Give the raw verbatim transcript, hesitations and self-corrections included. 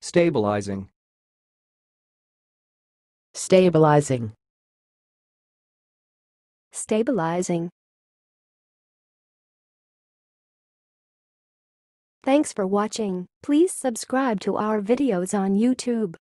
Stabilizing. Stabilizing. Stabilizing. Thanks for watching. Please subscribe to our videos on YouTube.